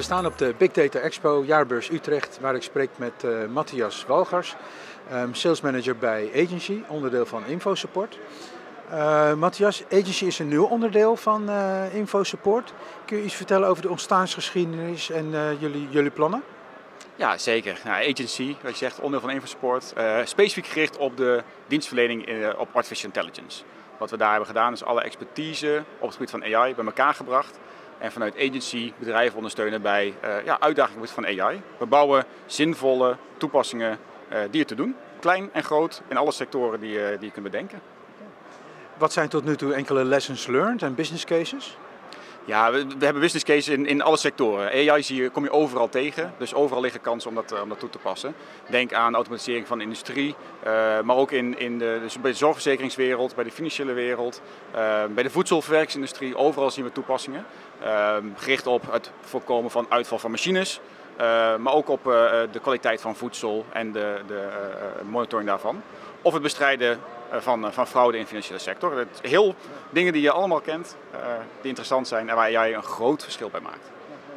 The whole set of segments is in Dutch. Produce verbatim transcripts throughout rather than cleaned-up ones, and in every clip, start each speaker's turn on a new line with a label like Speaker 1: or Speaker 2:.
Speaker 1: staan op de Big Data Expo Jaarbeurs Utrecht, waar ik spreek met uh, Matthias Walgers, um, sales manager bij Agency, onderdeel van InfoSupport. Uh, Matthias, Agency is een nieuw onderdeel van uh, InfoSupport. Kun je iets vertellen over de ontstaansgeschiedenis en uh, jullie, jullie plannen?
Speaker 2: Ja, zeker. Nou, Agency, wat je zegt, onderdeel van InfoSupport, uh, specifiek gericht op de dienstverlening in, uh, op artificial intelligence. Wat we daar hebben gedaan is alle expertise op het gebied van A I bij elkaar gebracht. En vanuit Agency bedrijven ondersteunen bij uh, ja, uitdagingen op het gebied van A I. We bouwen zinvolle toepassingen uh, die er te doen. Klein en groot in alle sectoren die, uh, die je kunt bedenken.
Speaker 1: Wat zijn tot nu toe enkele lessons learned en business cases?
Speaker 2: Ja, we, we hebben business cases in, in alle sectoren. A I zie je, kom je overal tegen, dus overal liggen kansen om dat, uh, om dat toe te passen. Denk aan automatisering van de industrie, uh, maar ook in, in de, dus bij de zorgverzekeringswereld, bij de financiële wereld, uh, bij de voedselverwerkingsindustrie. Overal zien we toepassingen. Uh, gericht op het voorkomen van uitval van machines, uh, maar ook op uh, de kwaliteit van voedsel en de, de uh, monitoring daarvan. Of het bestrijden van, van fraude in de financiële sector. Het zijn heel dingen die je allemaal kent, uh, die interessant zijn en waar jij een groot verschil bij maakt.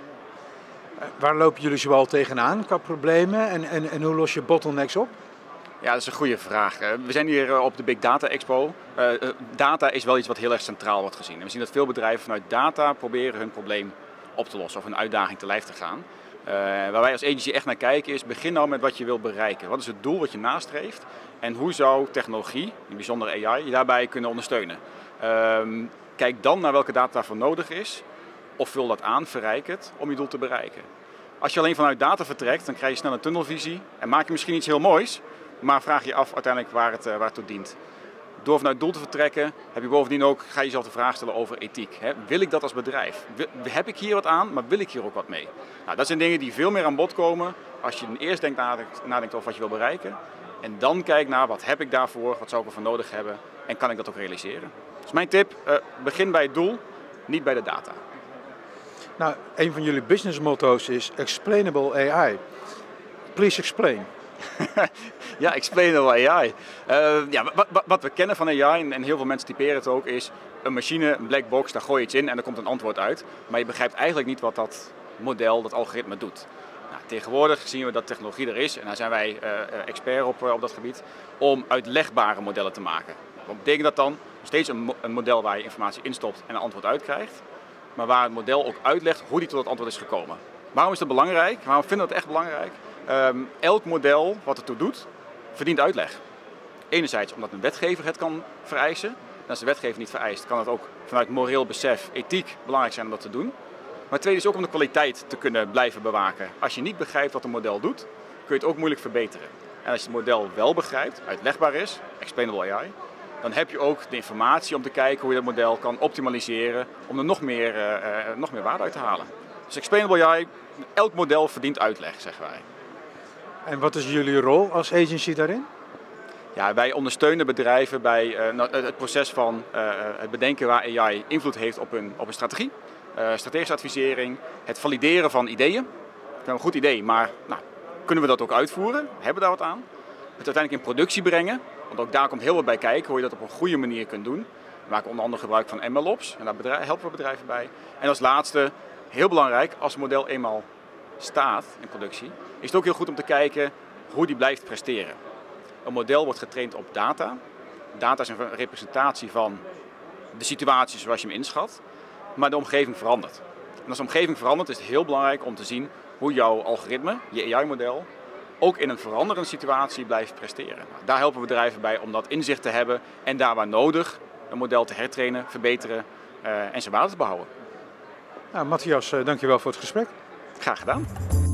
Speaker 1: Waar lopen jullie zoal tegenaan qua problemen en, en, en hoe los je bottlenecks op?
Speaker 2: Ja, dat is een goede vraag. We zijn hier op de Big Data Expo. Uh, data is wel iets wat heel erg centraal wordt gezien. En we zien dat veel bedrijven vanuit data proberen hun probleem op te lossen of een uitdaging te lijf te gaan. Uh, waar wij als agency echt naar kijken is, begin nou met wat je wilt bereiken. Wat is het doel wat je nastreeft? En hoe zou technologie, in bijzonder A I, je daarbij kunnen ondersteunen? Uh, kijk dan naar welke data daarvoor nodig is. Of vul dat aan, verrijk het, om je doel te bereiken. Als je alleen vanuit data vertrekt, dan krijg je snel een tunnelvisie. En maak je misschien iets heel moois, maar vraag je af uiteindelijk waar het, waar het toe dient. Door vanuit het doel te vertrekken, heb je bovendien ook, ga je jezelf de vraag stellen over ethiek. Hè? Wil ik dat als bedrijf? Heb ik hier wat aan, maar wil ik hier ook wat mee? Nou, dat zijn dingen die veel meer aan bod komen als je eerst denkt, nadenkt, nadenkt over wat je wil bereiken. En dan kijkt naar wat heb ik daarvoor, wat zou ik ervoor nodig hebben en kan ik dat ook realiseren. Dus mijn tip, uh, begin bij het doel, niet bij de data.
Speaker 1: Nou, een van jullie business motto's is explainable A I. Please explain.
Speaker 2: Ja, explainable A I. Uh, ja, wat, wat we kennen van A I, en heel veel mensen typeren het ook, is een machine, een black box, daar gooi je iets in en er komt een antwoord uit. Maar je begrijpt eigenlijk niet wat dat model, dat algoritme doet. Nou, tegenwoordig zien we dat technologie er is en daar zijn wij uh, expert op, uh, op dat gebied, om uitlegbare modellen te maken. Wat betekent dat dan? Steeds een, een model waar je informatie instopt en een antwoord uitkrijgt, maar waar het model ook uitlegt hoe die tot het antwoord is gekomen. Waarom is dat belangrijk? Waarom vinden we dat echt belangrijk? Um, elk model wat ertoe doet, verdient uitleg. Enerzijds omdat een wetgever het kan vereisen. En als de wetgever niet vereist, kan het ook vanuit moreel besef, ethiek belangrijk zijn om dat te doen. Maar tweede is ook om de kwaliteit te kunnen blijven bewaken. Als je niet begrijpt wat een model doet, kun je het ook moeilijk verbeteren. En als je het model wel begrijpt, uitlegbaar is, explainable A I, dan heb je ook de informatie om te kijken hoe je dat model kan optimaliseren om er nog meer, uh, uh, nog meer waarde uit te halen. Dus explainable A I, elk model verdient uitleg, zeggen wij.
Speaker 1: En wat is jullie rol als agency daarin?
Speaker 2: Ja, wij ondersteunen bedrijven bij uh, het proces van uh, het bedenken waar A I invloed heeft op hun, op hun strategie. Uh, strategische advisering, het valideren van ideeën. Dat is een goed idee, maar nou, kunnen we dat ook uitvoeren? Hebben we daar wat aan? Het uiteindelijk in productie brengen, want ook daar komt heel wat bij kijken hoe je dat op een goede manier kunt doen. We maken onder andere gebruik van M L Ops en daar bedrijf, helpen we bedrijven bij. En als laatste, heel belangrijk, als het model eenmaal staat in productie, is het ook heel goed om te kijken hoe die blijft presteren. Een model wordt getraind op data. Data is een representatie van de situatie zoals je hem inschat, maar de omgeving verandert. En als de omgeving verandert is het heel belangrijk om te zien hoe jouw algoritme, je A I-model, ook in een veranderende situatie blijft presteren. Nou, daar helpen we bedrijven bij om dat inzicht te hebben en daar waar nodig een model te hertrainen, verbeteren uh, en zijn waarde te behouden.
Speaker 1: Nou, Matthias, uh, dankjewel voor het gesprek.
Speaker 2: Graag gedaan.